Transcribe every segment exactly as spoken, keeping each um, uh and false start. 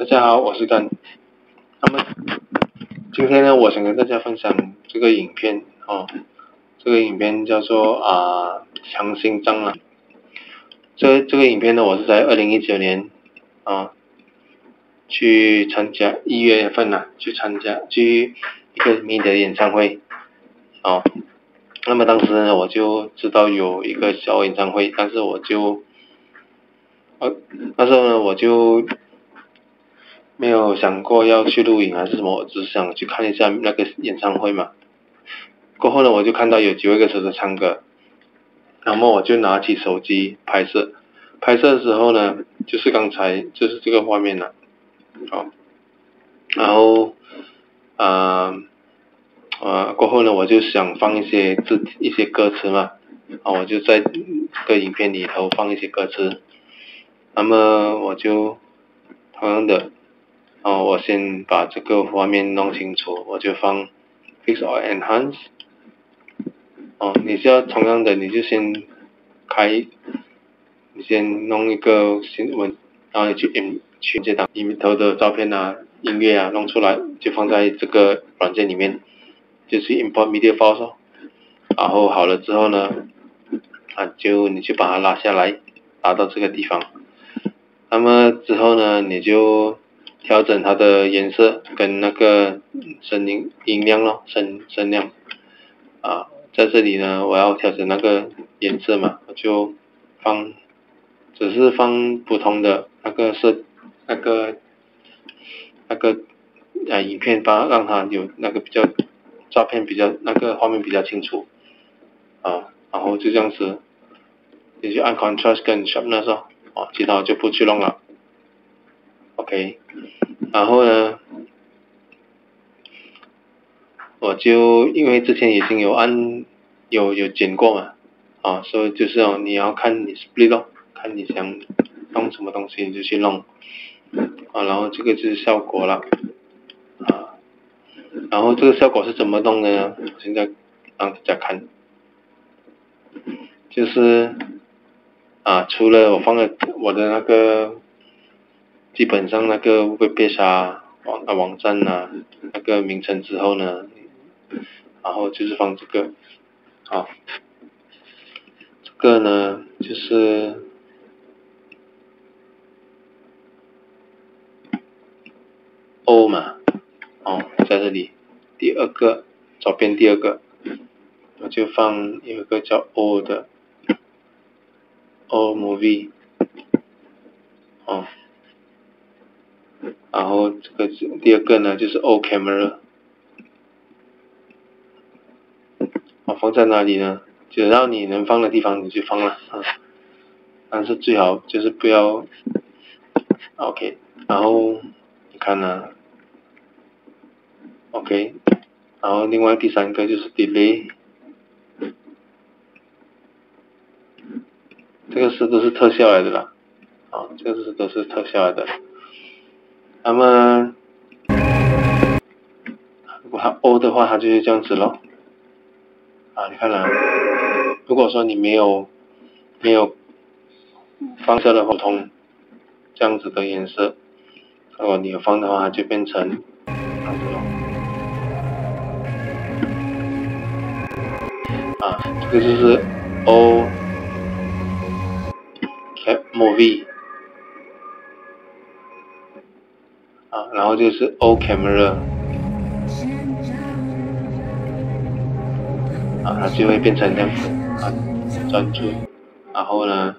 大家好，我是甘。那么今天呢，我想跟大家分享这个影片哦，这个影片叫做啊强心脏啊。这这个影片呢，我是在二零一九年啊去参加一月份啊去参加去一个迷的演唱会哦。那么当时呢，我就知道有一个小演唱会，但是我就呃那时候呢，我就没有想过要去录影还是什么，我只是想去看一下那个演唱会嘛。过后呢，我就看到有几位歌手在唱歌，然后我就拿起手机拍摄。拍摄的时候呢，就是刚才就是这个画面了，哦，然后啊啊过后呢，我就想放一些字一些歌词嘛，啊，我就在这个影片里头放一些歌词。那么我就同样的。哦，我先把这个画面弄清楚，我就放 Fix or Enhance。哦，你是要同样的，你就先开，你先弄一个新闻，然后你去 in 去这档里面头的照片啊、音乐啊弄出来，就放在这个软件里面，就去 import media files 哦。然后好了之后呢，啊就你就把它拉下来，拉到这个地方。那么之后呢，你就调整它的颜色跟那个声音音量咯，声声量啊，在这里呢，我要调整那个颜色嘛，我就放，只是放不同的那个色，那个那个啊影片吧，让它有那个比较照片比较那个画面比较清楚啊，然后就这样子，你就按 contrast 跟 sharpness 哦，哦，其他我就不去弄了。OK， 然后呢，我就因为之前已经有按有有剪过嘛，啊，所以就是哦，你要看你 split 咯，看你想弄什么东西你就去弄，啊，然后这个就是效果了，啊，然后这个效果是怎么弄的呢？现在让大家看，就是啊，除了我放了我的那个。基本上那个 web page 啊网啊网站啊那个名称之后呢，然后就是放这个，好，这个呢就是 O 嘛，哦，在这里第二个左边第二个，我就放有一个叫 O 的 O movie， 哦。然后这个第二个呢就是 O camera， 我放在哪里呢？只要你能放的地方你就放了，啊，但是最好就是不要 OK， 然后你看呢 OK， 然后另外第三个就是 delay， 这个是都是特效来的啦，啊，这个是都是特效来的。那么如果它 O 的话，它就是这样子咯。啊，你看啦，如果说你没有没有放射的普通这样子的颜色，如果你有放的话，它就变成这样子咯。啊，这个就是 O movie。啊，然后就是 O camera， 啊，它就会变成这样子啊，专注。然后呢，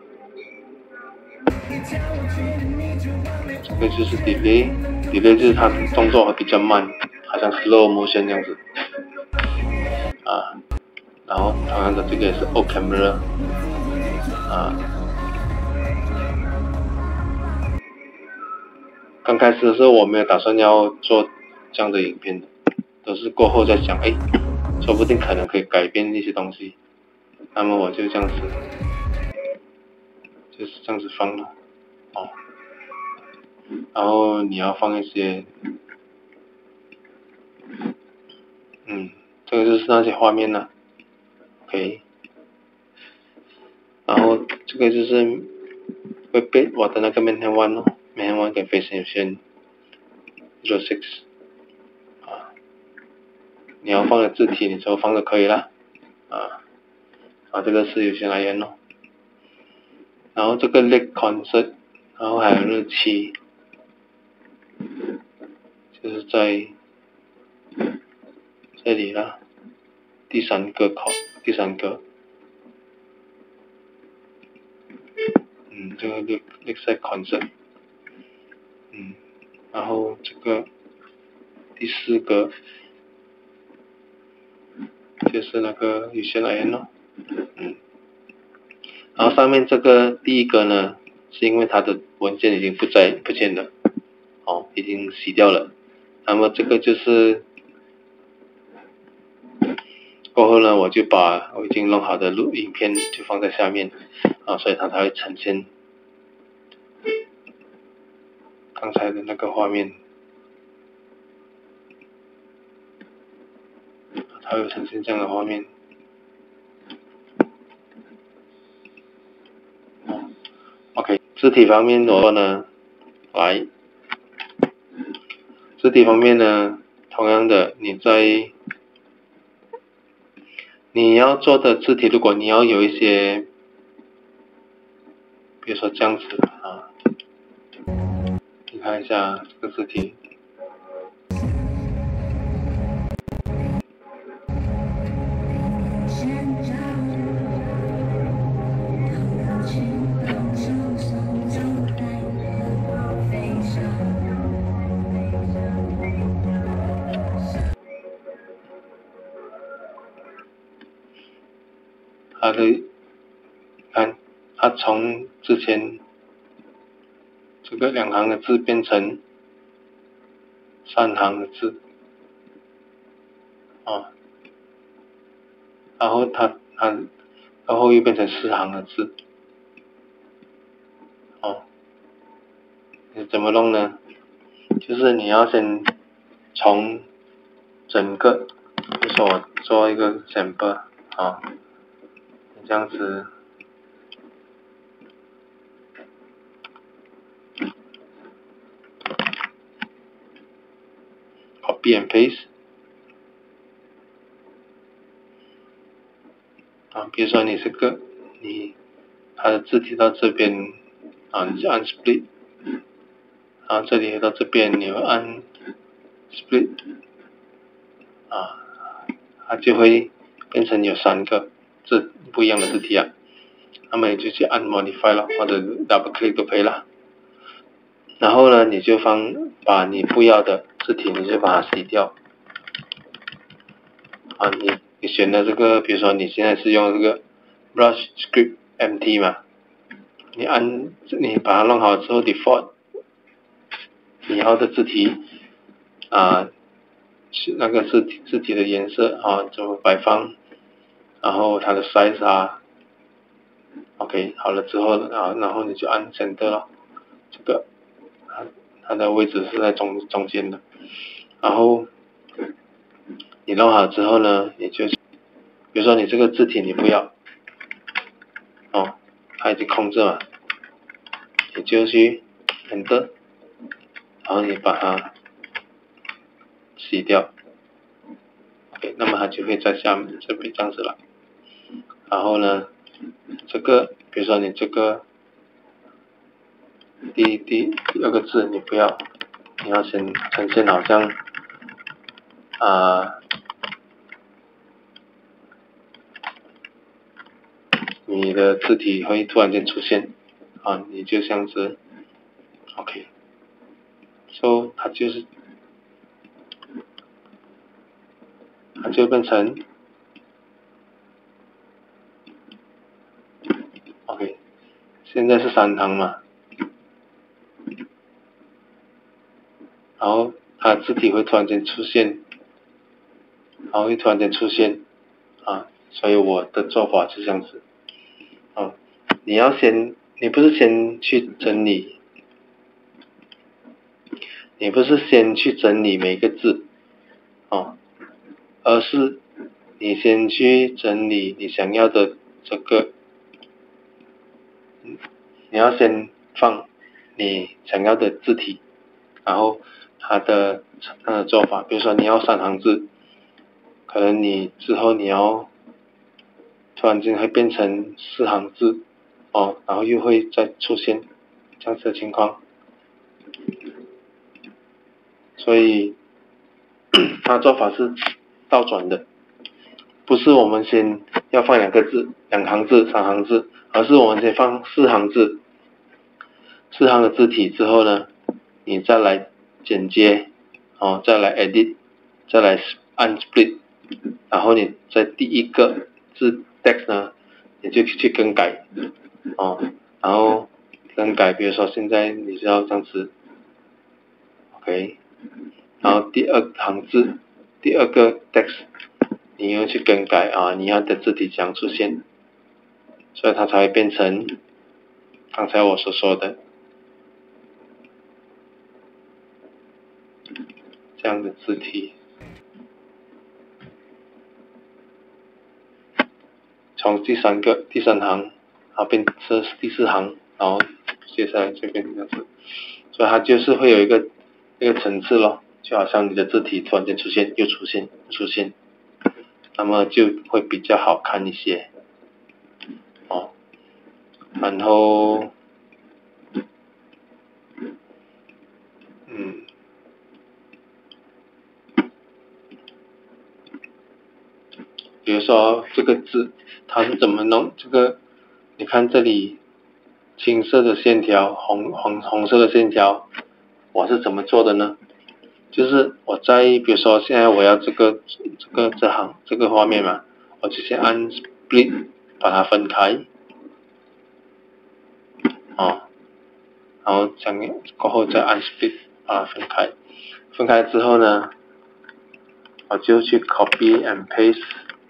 这个就是 delay，delay 就是它动作会比较慢，好像 slow motion 这样子。啊，然后同样的这个也是 O camera， 啊。刚开始的时候我没有打算要做这样的影片的，都是过后再想，哎，说不定可能可以改变一些东西，那么我就这样子，就是这样子放了，哦，然后你要放一些，嗯，这个就是那些画面了 ，OK， 然后这个就是会被我的那个 Maintain One 哦 ，Maintain One 跟 Face 有线 zero six 啊，你要放的字体你就放就可以了啊，啊这个是有些来源咯，然后这个 Lake Concert， 然后还有日期，就是在这里了，第三个考第三个，嗯，这个 Lake Lakeside Concert， 嗯，然后这个第四个就是那个有些来源咯，嗯，然后上面这个第一个呢，是因为它的文件已经不在不见了，哦，已经洗掉了，那么这个就是过后呢，我就把我已经弄好的录影片就放在下面啊，所以它才会呈现刚才的那个画面，它会呈现这样的画面。OK， 字体方面的话呢，来，字体方面呢，同样的，你在你要做的字体，如果你要有一些，比如说这样子啊，你看一下这个字体。它的，看，它从之前这个两行的字变成三行的字，啊，然后它它，然后又变成四行的字，哦，你怎么弄呢？就是你要先从整个，比如说我做一个 sample 啊，这样子。copy and paste 啊，比如说你这个你它的字体到这边啊，你就按 split， 然后这里到这边你会按 split 啊，它就会变成有三个字不一样的字体啊，那么你就去按 modify 了，或者 double click 都可以了。然后呢，你就放把你不要的字体，你就把它洗掉。啊，你你选的这个，比如说你现在是用这个 brush script M T 嘛，你按你把它弄好之后 default 你要的字体啊，那个字体字体的颜色啊，怎么摆放，然后它的 size 啊 ，OK 好了之后啊，然后你就按 center 咯，这个它它的位置是在中中间的，然后你弄好之后呢，你就比如说你这个字体你不要，哦，它已经空着嘛，你就去 enter， 然后你把它洗掉 ，OK， 那么它就会在下面这边这样子了。然后呢，这个比如说你这个第第第二个字你不要，你要先呈现好像啊。你的字体会突然间出现啊，你就这样子 ，OK， so 它就是它就变成 OK， 现在是三行嘛，然后它字体会突然间出现，然后会突然间出现啊，所以我的做法是这样子，啊，你要先，你不是先去整理，你不是先去整理每个字，啊，而是你先去整理你想要的这个，你要先放你想要的字体，然后它它的呃做法，比如说你要三行字，可能你之后你要突然间会变成四行字哦，然后又会再出现这样子的情况，所以它做法是倒转的，不是我们先要放两个字、两行字、三行字，而是我们先放四行字，四行的字体之后呢，你再来剪接，哦，再来 edit， 再来按 split， 然后你在第一个字 text 呢，你就去更改，哦，然后更改，比如说现在你就要这样子 ，OK， 然后第二行字，第二个 text， 你又去更改啊，你要的字体这样出现，所以它才会变成刚才我所说的这样的字体。从第三个第三行，然后变成第四行，然后接下来这边这样子，所以它就是会有一个一个层次咯，就好像你的字体突然间出现又出现又出现，那么就会比较好看一些，哦，然后，嗯。比如说这个字它是怎么弄，这个你看这里青色的线条，红红红色的线条，我是怎么做的呢？就是我在比如说现在我要这个这个这行这个画面嘛，我就先按 split 把它分开，哦，然后这样过后再按 split 把它分开，分开之后呢，我就去 copy and paste。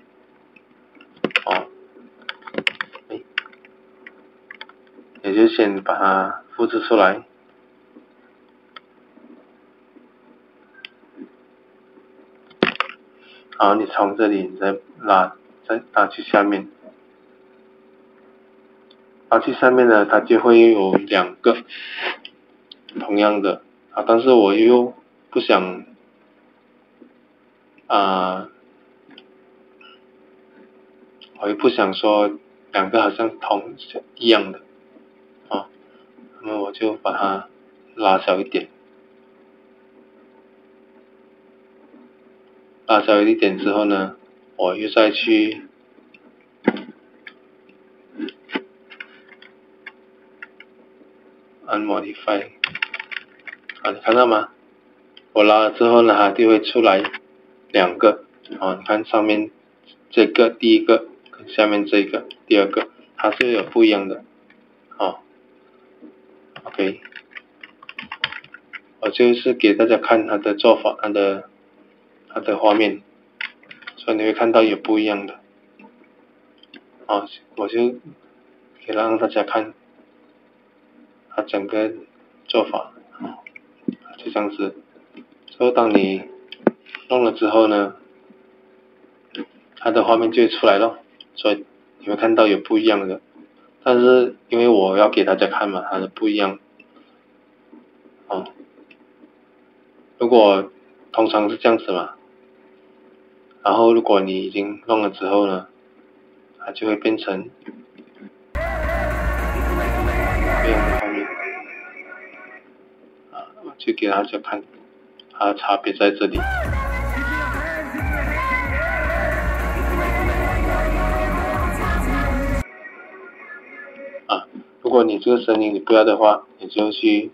哦，也就先把它复制出来，然后你从这里你再拉，再拉去下面，拉去下面呢，它就会有两个同样的啊，但是我又不想啊，我又不想说两个好像同一样的啊，那么我就把它拉小一点，拉小一点之后呢，我又再去按 modify， 啊，你看到吗？我拉了之后呢，它就会出来两个，啊，你看上面这个第一个跟下面这个第二个，它是有不一样的，哦 ，OK， 我就是给大家看它的做法，它的它的画面，所以你会看到有不一样的，哦，我就给让大家看它整个做法，哦，就这样子。所以当你弄了之后呢，它的画面就会出来咯，所以你会看到有不一样的，但是因为我要给大家看嘛，它的不一样，哦，如果通常是这样子嘛，然后如果你已经弄了之后呢，它就会变成这样的画面，啊，我就给大家看它的差别在这里。啊，如果你这个声音你不要的话，你就去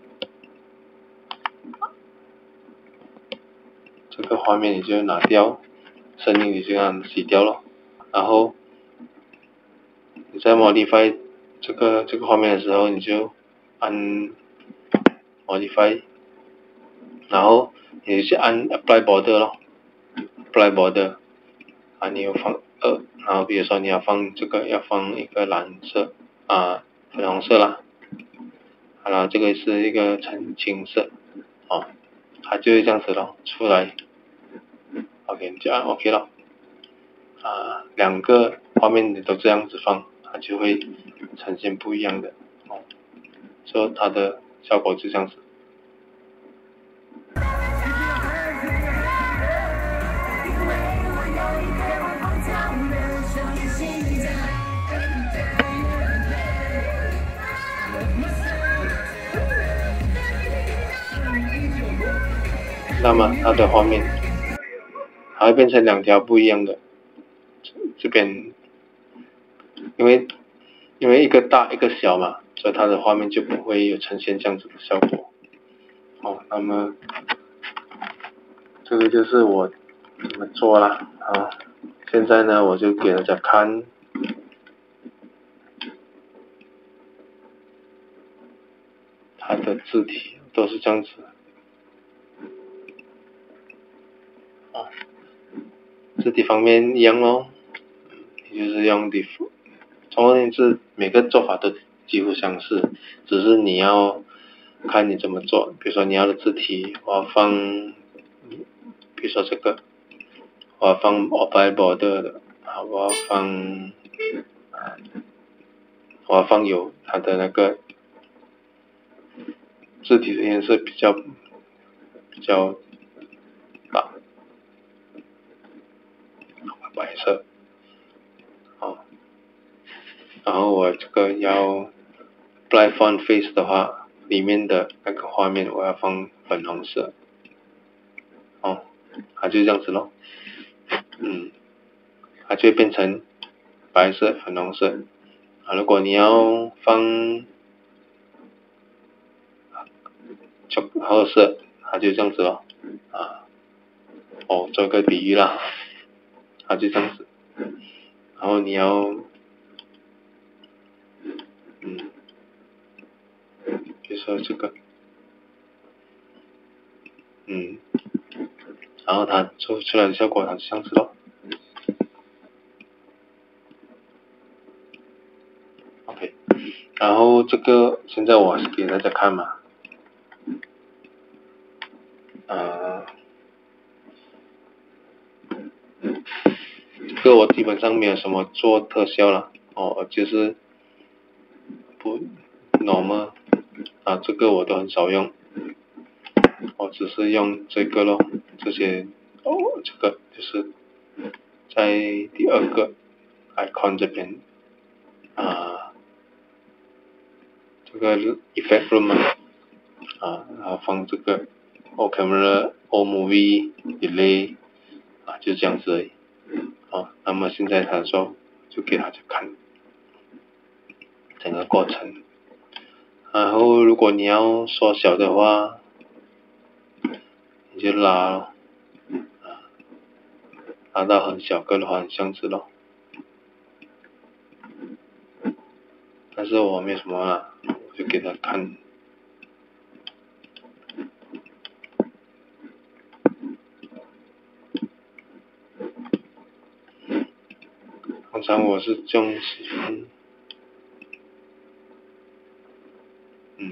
这个画面你就拿掉，声音你就这样洗掉了，然后你在 modify 这个这个画面的时候，你就按 modify， 然后你就按 apply border 咯 ，apply border， 啊，你有放二，然后比如说你要放这个要放一个蓝色啊粉红色啦，好了，这个是一个橙青色，哦，它就会这样子咯出来 ，OK 你就按 OK 咯，啊，两个画面你都这样子放，它就会呈现不一样的，哦，所以它的效果就这样子。 那么它的画面还会变成两条不一样的，这边因为因为一个大一个小嘛，所以它的画面就不会有呈现这样子的效果。好，那么这个就是我怎么做啦。好，现在呢我就给大家看它的字体都是这样子。啊，字体方面一样咯，也就是用 default， 总而言之每个做法都几乎相似，只是你要看你怎么做。比如说你要的字体，我要放，比如说这个，我要放 oval border 的，啊，我要放，我要放有它的那个字体的颜色比较比较大，白色，好，然后我这个要 Black Font Face 的话，里面的那个画面我要放粉红色，哦，它就这样子咯，嗯，它就会变成白色、粉红色。啊，如果你要放褐色，它就这样子咯，啊，哦，做个比喻啦，它就这样子。然后你要，嗯，比如说这个，嗯，然后它做出来的效果它就这样子咯。OK， 然后这个现在我是给大家看嘛，呃，这个我基本上没有什么做特效了，哦，就是不 normal， 啊，这个我都很少用，我只是用这个咯，这些，哦，这个就是在第二个 icon 这边，啊，这个 effect room 啊，然后放这个 all camera all movie delay， 啊，就这样子而已。好，那么现在他说就给大家看整个过程，然后如果你要缩小的话，你就拉咯，啊，拉到很小个的话，这样子咯。但是我没什么啦，我就给他看。通常我是这样喜欢，嗯。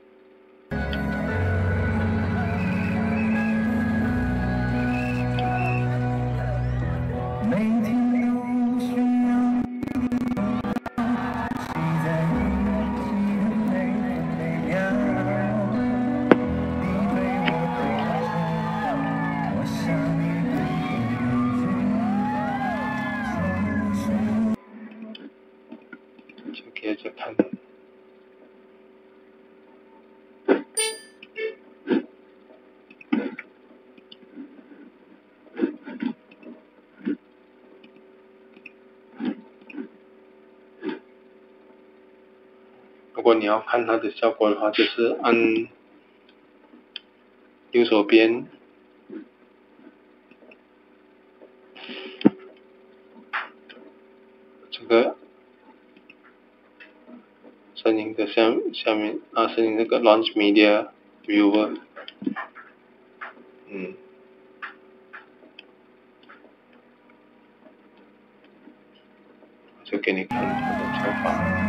就给大家看。如果你要看它的效果的话，就是按右手边这个声音的下下面啊，声音这个 Launch Media Viewer， 嗯，就给你看它的做法。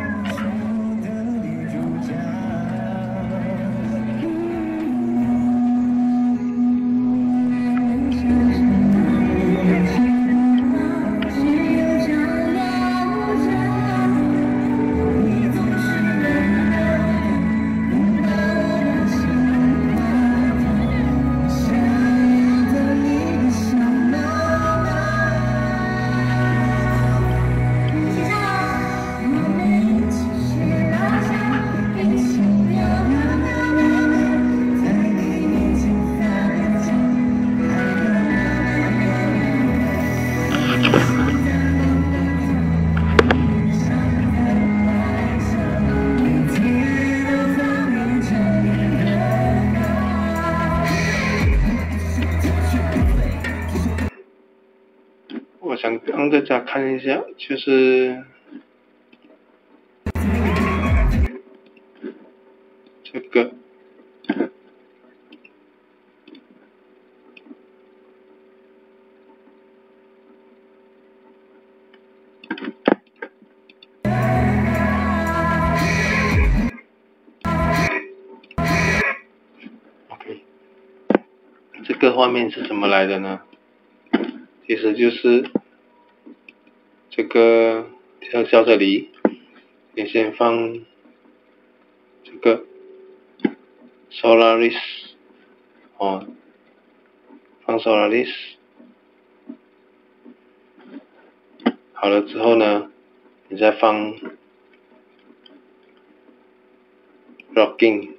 想让大家看一下，就是这个。OK， 这个画面是怎么来的呢？其实就是这个特效这里，你先放这个 Solaris 哦，放 Solaris， 好了之后呢，你再放 Rocking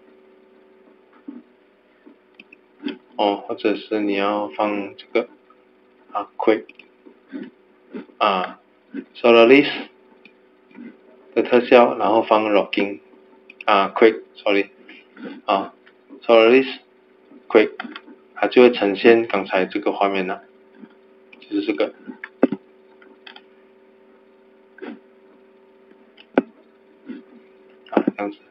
哦，或者是你要放这个啊 Quick 啊 Solaris 的特效，然后放 Rocking 啊 Quick sorry 啊 Solaris Quick， 它就会呈现刚才这个画面了，就是这个。啊，这样子。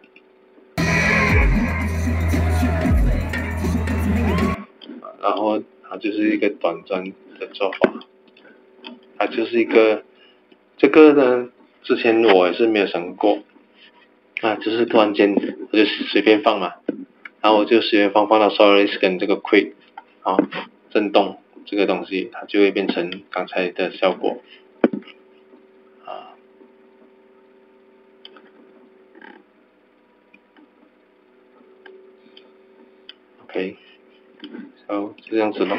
然后它就是一个短暂的做法，它就是一个这个呢，之前我也是没有想过，啊，就是突然间我就随便放嘛，然后我就随便放放到 Solaris 跟这个 Quick 啊震动这个东西，它就会变成刚才的效果。啊 ，OK， so 就这样子咯。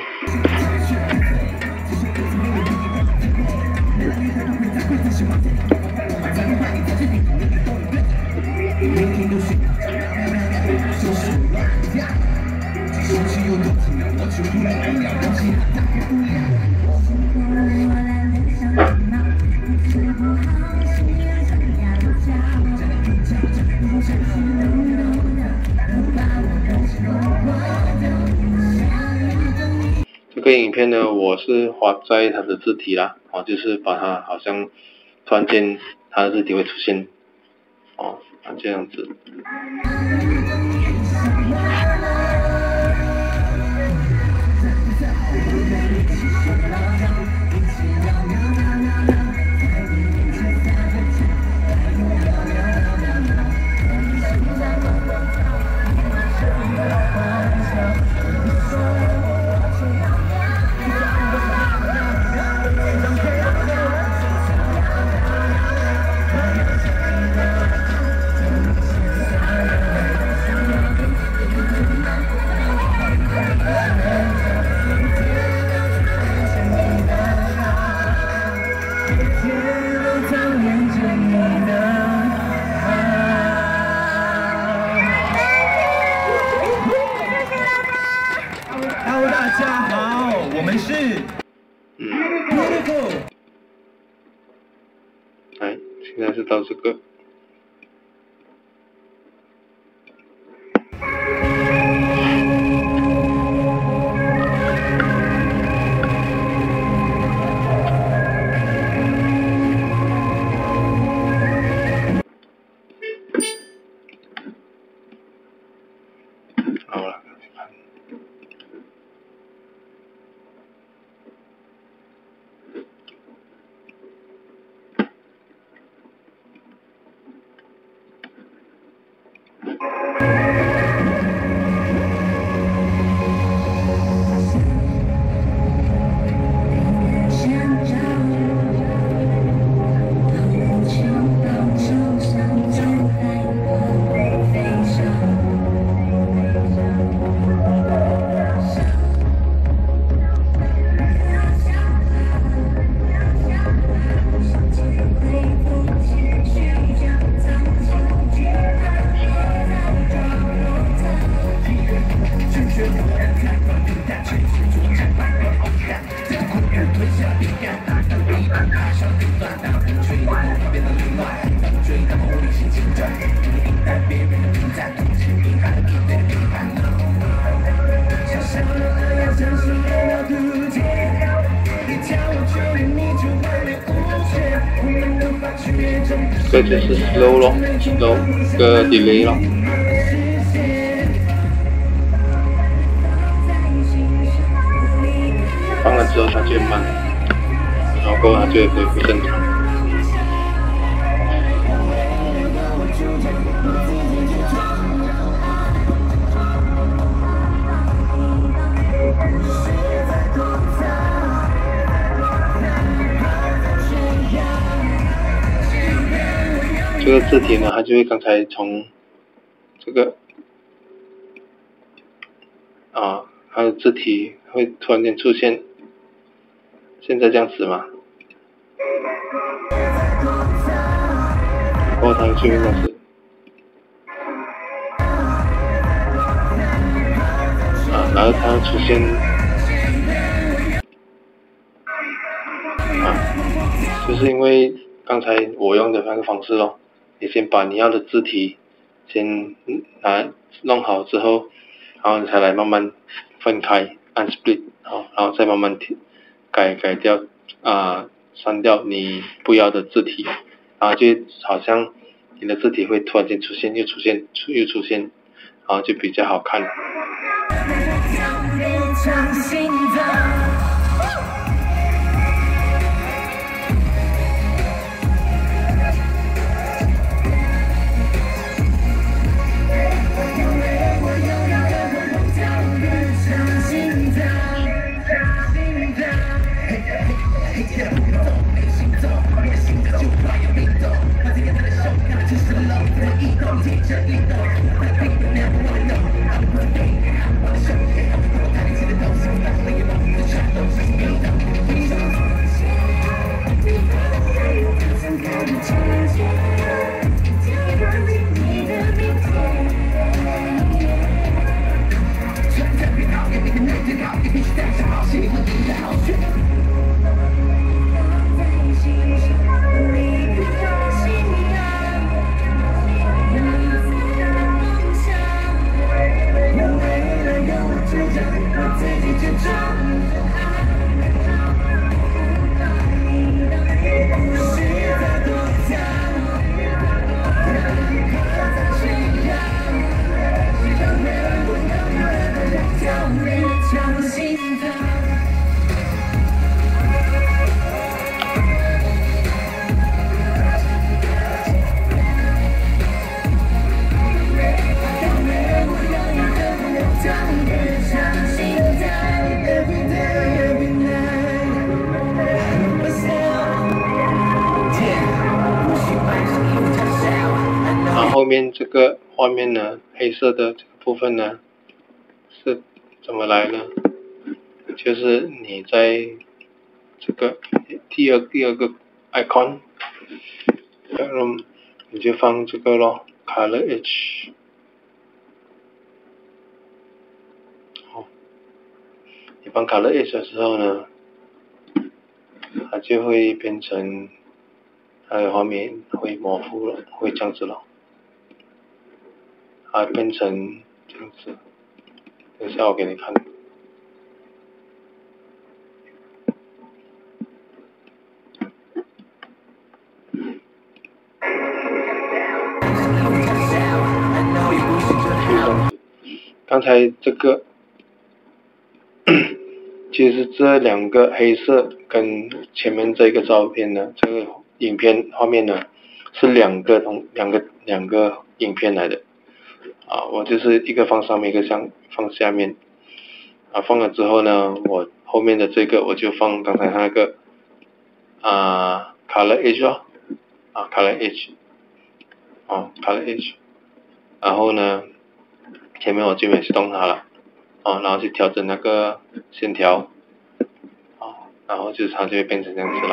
这个影片呢，我是画在它的字体啦，哦，就是把它好像突然间它的字体会出现，哦，啊这样子。 Hello， 大家好，我们是嗯， Beautiful。 来，现在是到这个。好了。 这就是 slow 咯 ，slow 个 delay 咯。放了之后它就慢，然后过后它就会恢复正常。这个字体呢，它就会刚才从这个啊，它的字体会突然间出现，现在这样子嘛，然后它就会这样子，啊，然后它出现，啊，就是因为刚才我用的那个方式咯。你先把你要的字体先拿弄好之后，然后你才来慢慢分开按 split， 好，然后再慢慢改改掉啊、呃、删掉你不要的字体，然后就好像你的字体会突然间出现又出现又出现，然后就比较好看。后面这个画面呢，黑色的这个部分呢，是怎么来呢？就是你在这个第二第二个 icon， 然后你就放这个咯 ，color edge， 哦，你放 color edge 的时候呢，它就会变成它的画面会模糊了，会这样子了。它变成这样子，等一下我给你看。刚才这个，其实这两个黑色跟前面这个照片呢，这个影片画面呢，是两个同两个两个影片来的。啊，我就是一个放上面，一个放放下面，啊，放了之后呢，我后面的这个我就放刚才那个啊 color edge 哦，啊 color edge， 哦 color edge， 然后呢，前面我就没去动它了，啊，然后去调整那个线条，啊，然后就它就会变成这样子了。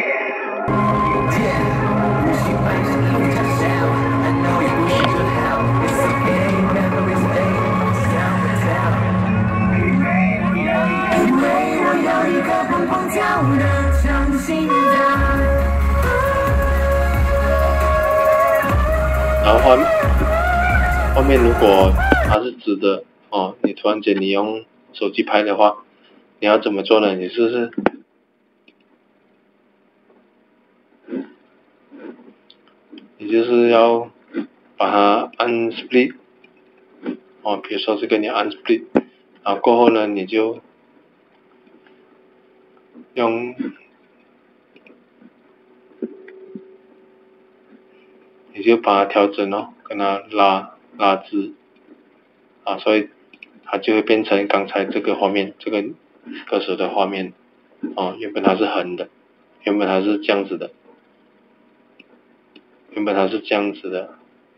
然后画面，画面如果它是直的哦，你突然间你用手机拍的话，你要怎么做呢？你试试。 你就是要把它按 split， 哦，比如说这个你按 split， 然后过后呢，你就用，你就把它调整哦，跟它拉拉直，啊，所以它就会变成刚才这个画面，这个歌手的画面，哦，原本它是横的，原本它是这样子的，原本它是这样子的，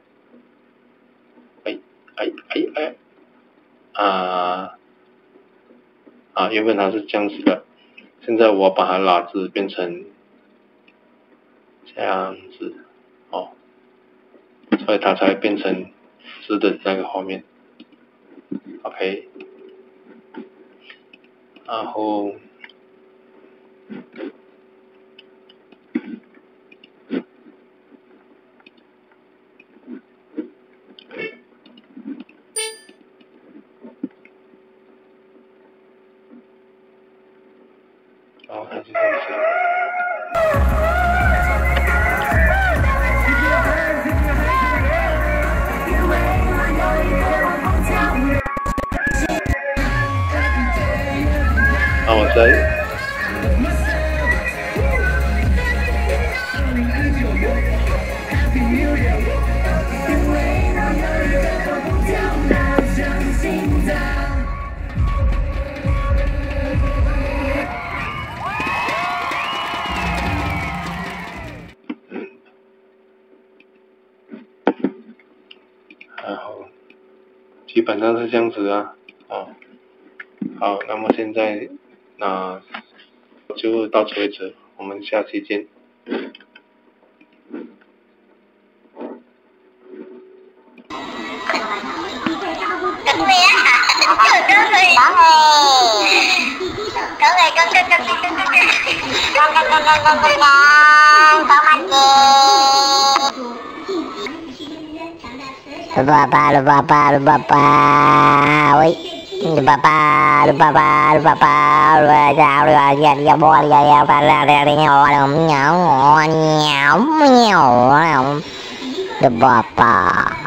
哎哎哎哎，啊啊，原本它是这样子的，现在我把它拉直变成这样子，哦，所以它才会变成直的那个画面 ，OK， 然后。然后它就这样子。那我再。然后基本上是这样子啊，哦，好，那么现在那就到此为止，我们下期见。 lupa apa lupa apa lupa apa woi lupa apa lupa apa lupa apa lupa sao lupa ya ya bo ya ya pa la la la nhau nhau nhau nhau lupa apa